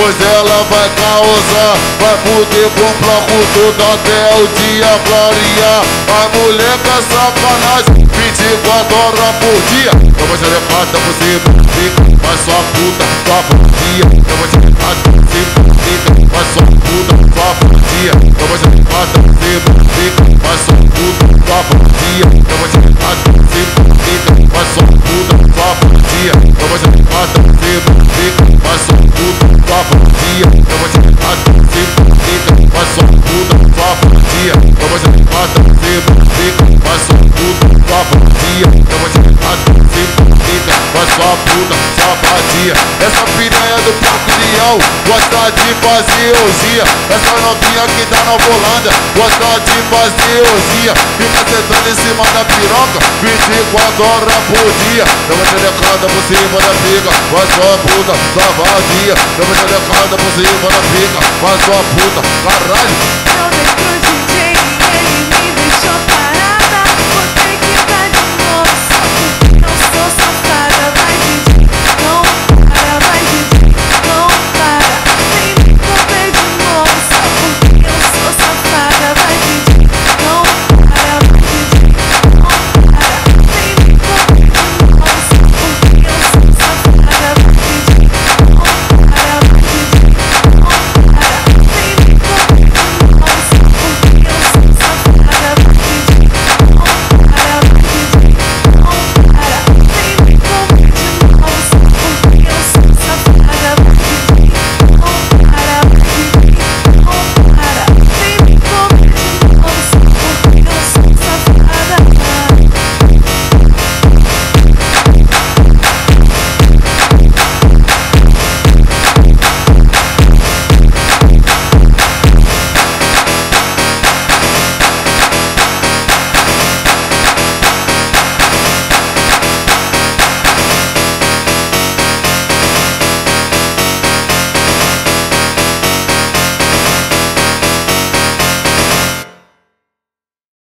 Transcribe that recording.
Hoje ela vai causar, vai fuder com o bloco todo até o dia clarear. A mulher com sacanagem, 24 horas por dia. Toma xerecada, você fica, faz sua puta, sua vadia. Toma xerecada, você fica, faz sua puta, sua vadia. Toma xerecada, você fica, faz sua puta, sua vadia. Toma xerecada, você fica, faz sua puta, sua vadia. Toma xerecada, você fica, faz sua puta, sua vadia. Toma xerecada, você fica, faz sua puta, sua vadia. Toma xerecada, você fica, faz sua puta, sua vadia. Toma xerecada, você fica, faz sua puta, sua vadia. Essa piranha do porco-leão gosta de fazer orgia. Essa novinha que tá na volanda gosta de fazer orgia. Fica sentando em cima da piroca 24 horas por dia. Toma xerecada por cima da pica, faz sua puta, sua vadia. Toma xerecada por cima da pica, faz sua puta, caralho.